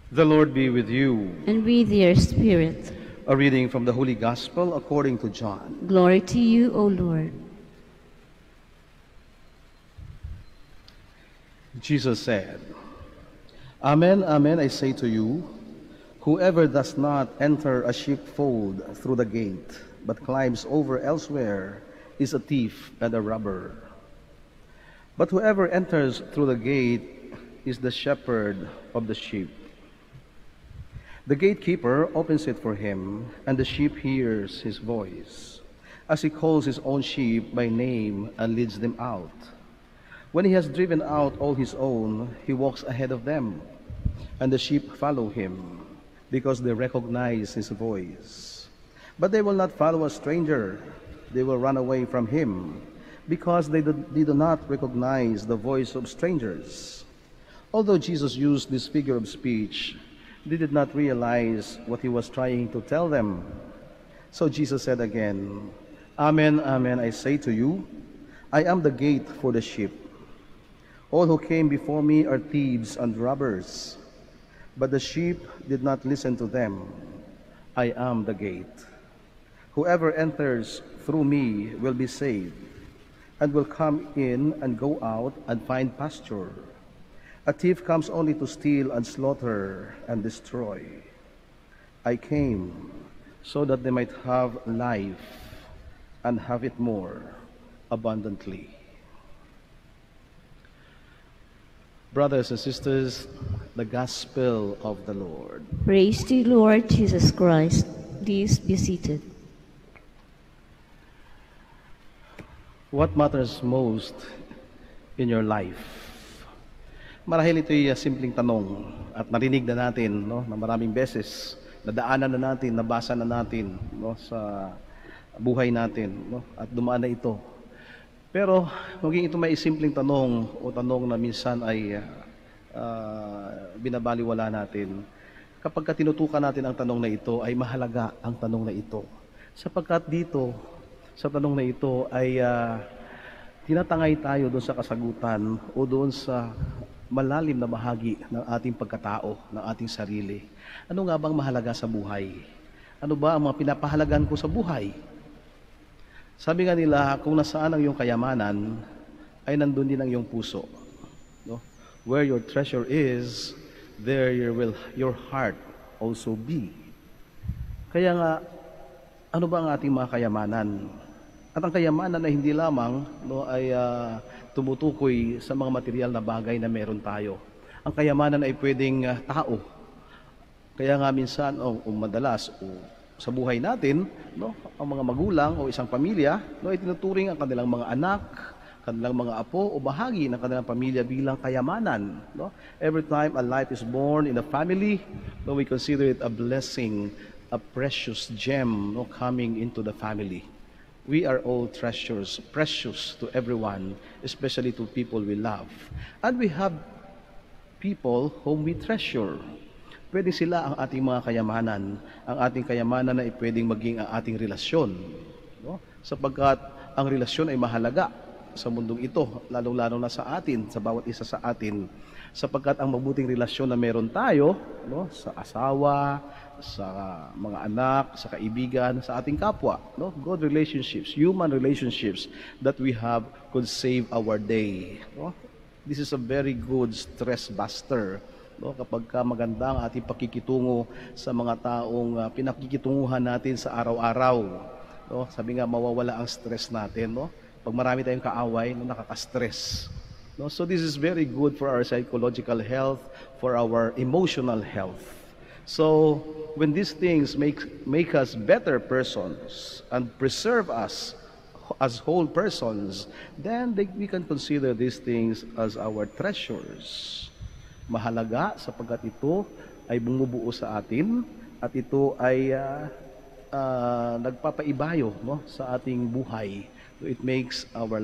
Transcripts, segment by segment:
The Lord be with you. And with your spirit. A reading from the Holy Gospel according to John. Glory to you, O Lord. Jesus said, Amen, amen, I say to you, whoever does not enter a sheepfold through the gate, but climbs over elsewhere, is a thief and a robber. But whoever enters through the gate is the shepherd of the sheep. The gatekeeper opens it for him, and the sheep hears his voice, as he calls his own sheep by name and leads them out. When he has driven out all his own, he walks ahead of them, and the sheep follow him, because they recognize his voice. But they will not follow a stranger. They will run away from him, because they do not recognize the voice of strangers. Although Jesus used this figure of speech, they did not realize what he was trying to tell them. So Jesus said again, Amen, amen, I say to you, I am the gate for the sheep. All who came before me are thieves and robbers, but the sheep did not listen to them. I am the gate. Whoever enters through me will be saved, and will come in and go out and find pasture. A thief comes only to steal and slaughter and destroy. I came so that they might have life and have it more abundantly. Brothers and sisters, the Gospel of the Lord. Praise to you, Lord Jesus Christ. Please be seated. What matters most in your life? Marahil ito'y simpleng tanong at narinig na natin, no, na maraming beses, nadaanan na natin, nabasa na natin, no, sa buhay natin, no, at dumaan na ito. Pero maging ito may simpleng tanong o tanong na minsan ay binabaliwala natin. Kapag tinutukan natin ang tanong na ito, ay mahalaga ang tanong na ito. Sapagkat dito, sa tanong na ito ay tinatangay tayo doon sa kasagutan o doon sa malalim na bahagi ng ating pagkatao, ng ating sarili. Ano nga bang mahalaga sa buhay? Ano ba ang mga pinapahalagan ko sa buhay? Sabi nga nila, kung nasaan ang iyong kayamanan, ay nandun din ang iyong puso. No? Where your treasure is, there your heart also be. Kaya nga, ano ba ang ating mga kayamanan? At ang kayamanan ay hindi lamang ay tumutukoy sa mga material na bagay na meron tayo. Ang kayamanan ay pwedeng tao. Kaya nga minsan, madalas, sa buhay natin, ang mga magulang o isang pamilya, ay tinuturing ang kanilang mga anak, kanilang mga apo o bahagi ng kanilang pamilya bilang kayamanan. Every time a life is born in a family, we consider it a blessing, a precious gem coming into the family. We are all treasures, precious to everyone, especially to people we love. And we have people whom we treasure. Pwede sila ang ating mga kayamanan. Ang ating kayamanan ay pwedeng maging ang ating relasyon. Sapagkat ang relasyon ay mahalaga sa mundong ito, lalong-lalo na sa atin, sa bawat isa sa atin. Sapagkat ang mabuting relasyon na meron tayo, sa asawa, sa mga anak, sa kaibigan, sa ating kapwa, God relationships, human relationships that we have could save our day. This is a very good stress buster. Kapag maganda ang ating pakikitungo sa mga taong pinakikitunguhan natin sa araw-araw. Sabi nga, mawawala ang stress natin. Pag marami tayong kaaway, nakaka-stress. So this is very good for our psychological health, for our emotional health. So when these things make us better persons and preserve us as whole persons, then we can consider these things as our treasures. Mahalaga sapagkat ito ay bumubuo sa atin at ito ay nagpapaibayo sa ating buhay. So it makes our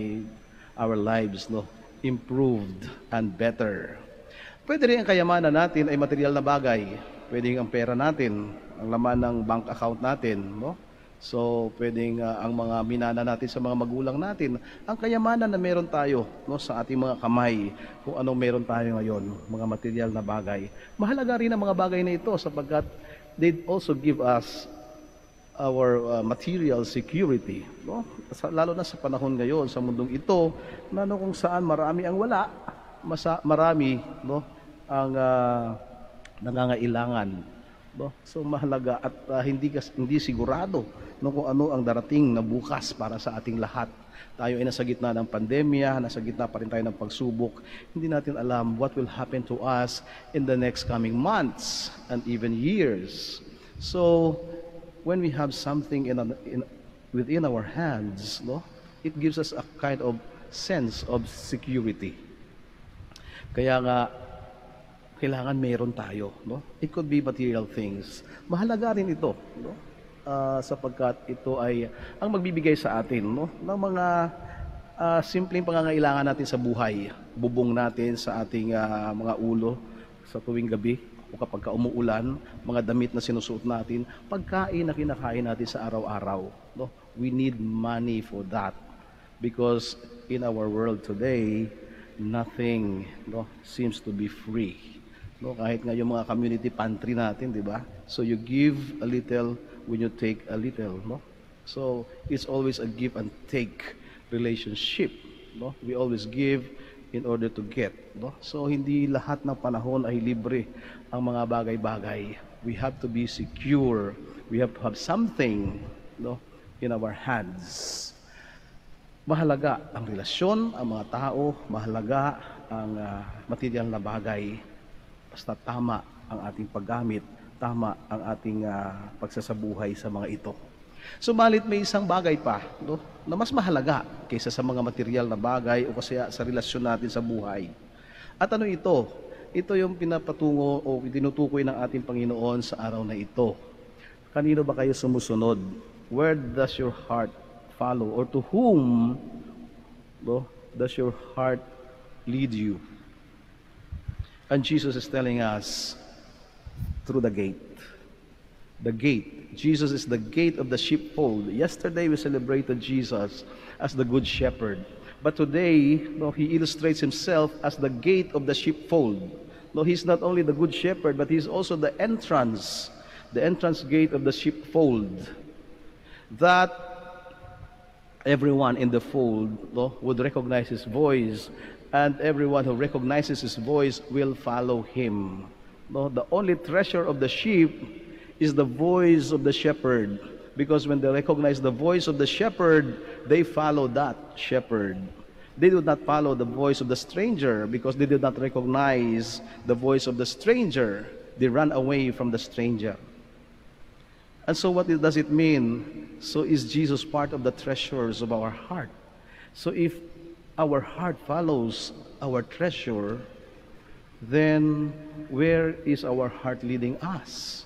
lives improved and better. Pwede rin ang kayamanan natin ay material na bagay. Pwede ang pera natin, ang laman ng bank account natin, So, pwedeng ang mga minana natin sa mga magulang natin, ang kayamanan na meron tayo, no, sa ating mga kamay, kung anong meron tayo ngayon, mga material na bagay. Mahalaga rin ang mga bagay na ito sapagkat they also give us our material security, no? Lalo na sa panahon ngayon sa mundong ito, na no, kung saan marami ang wala, marami, no, ang nangangailangan, no? So mahalaga at hindi sigurado, no, kung ano ang darating na bukas para sa ating lahat. Tayo ay nasa gitna ng pandemya, nasa gitna pa rin tayo ng pagsubok. Hindi natin alam what will happen to us in the next coming months and even years. So when we have something within our hands, no, it gives us a kind of sense of security. Kaya nga, kailangan mayroon tayo, no? It could be material things. Mahalaga rin ito, no? Sapagkat ito ay ang magbibigay sa atin, no, ng mga simpleng pangangailangan natin sa buhay. Bubong natin sa ating mga ulo sa tuwing gabi, o kapag umuulan, mga damit na sinusuot natin, pagkain na kinakain natin sa araw-araw, no? We need money for that because in our world today, nothing, no, seems to be free. No, kahit nga yung mga community pantry natin, di ba? So you give a little when you take a little, no? So it's always a give and take relationship, no? We always give in order to get, no? So hindi lahat ng panahon ay libre ang mga bagay-bagay. We have to be secure. We have to have something, no, in our hands. Mahalaga ang relasyon, ang mga tao, mahalaga ang material na bagay. Basta tama ang ating paggamit, tama ang ating pagsasabuhay sa mga ito. Subalit may isang bagay pa, no, na mas mahalaga kaysa sa mga material na bagay o kasi sa relasyon natin sa buhay. At ano ito? Ito yung pinapatungo o tinutukoy ng ating Panginoon sa araw na ito. Kanino ba kayo sumusunod? Where does your heart follow? Or to whom, no, does your heart lead you? And Jesus is telling us, through the gate. The gate. Jesus is the gate of the sheepfold. Yesterday we celebrated Jesus as the good shepherd. But today, no, he illustrates himself as the gate of the sheepfold. No, he's not only the good shepherd, but he's also the entrance gate of the sheepfold. That everyone in the fold, no, would recognize his voice, and everyone who recognizes his voice will follow him. No, the only treasure of the sheep is the voice of the shepherd, because when they recognize the voice of the shepherd, they follow that shepherd. They do not follow the voice of the stranger, because they did not recognize the voice of the stranger. They run away from the stranger. And so what does it mean? So is Jesus part of the treasures of our heart? So if our heart follows our treasure, then where is our heart leading us?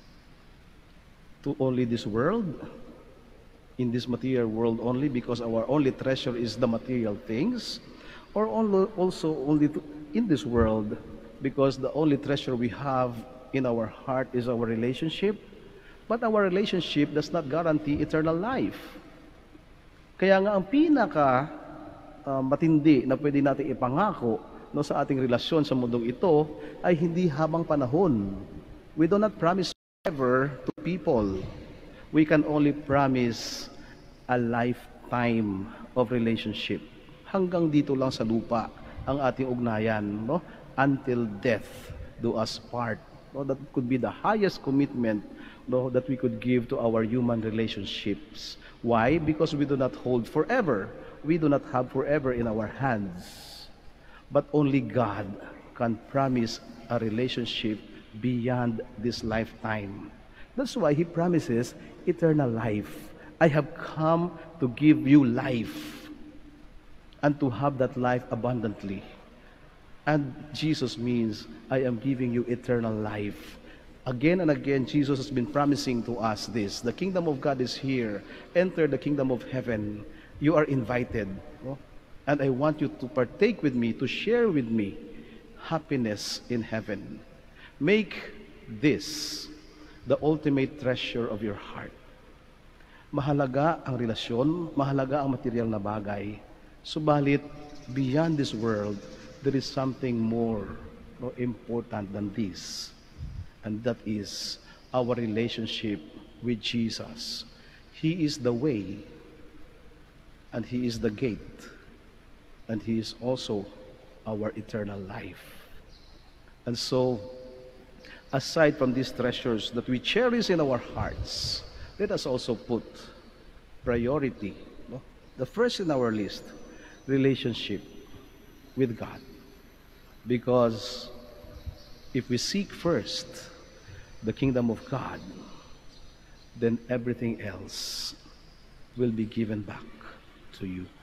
To only this world? In this material world only, because our only treasure is the material things? Or also only in this world, because the only treasure we have in our heart is our relationship? But our relationship does not guarantee eternal life. Kaya nga ang pinaka matindi na pwede natin ipangako, no, sa ating relasyon sa mundong ito ay hindi habang panahon. We do not promise forever to people. We can only promise a lifetime of relationship. Hanggang dito lang sa lupa ang ating ugnayan, no? Until death do us part. No, that could be the highest commitment, no, that we could give to our human relationships. Why? Because we do not hold forever. We do not have forever in our hands. But only God can promise a relationship beyond this lifetime. That's why He promises eternal life. I have come to give you life and to have that life abundantly. And Jesus means, I am giving you eternal life. Again and again, Jesus has been promising to us this. The kingdom of God is here. Enter the kingdom of heaven. You are invited. No? And I want you to partake with me, to share with me happiness in heaven. Make this the ultimate treasure of your heart. Mahalaga ang relasyon, mahalaga ang material na bagay. Subalit, beyond this world, there is something more important than this. And that is our relationship with Jesus. He is the way, and He is the gate, and He is also our eternal life. And so, aside from these treasures that we cherish in our hearts, let us also put priority, the first in our list, relationship with God. Because if we seek first the kingdom of God, then everything else will be given back to you.